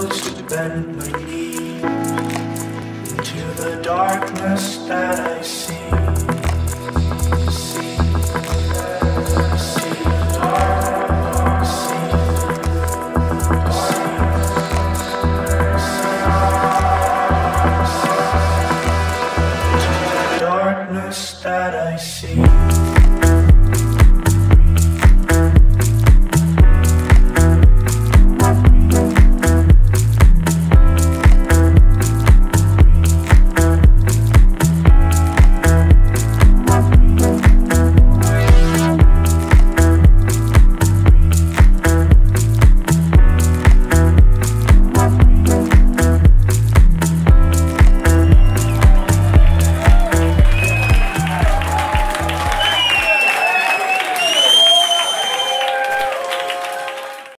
chose to bend my knee into the darkness that I see.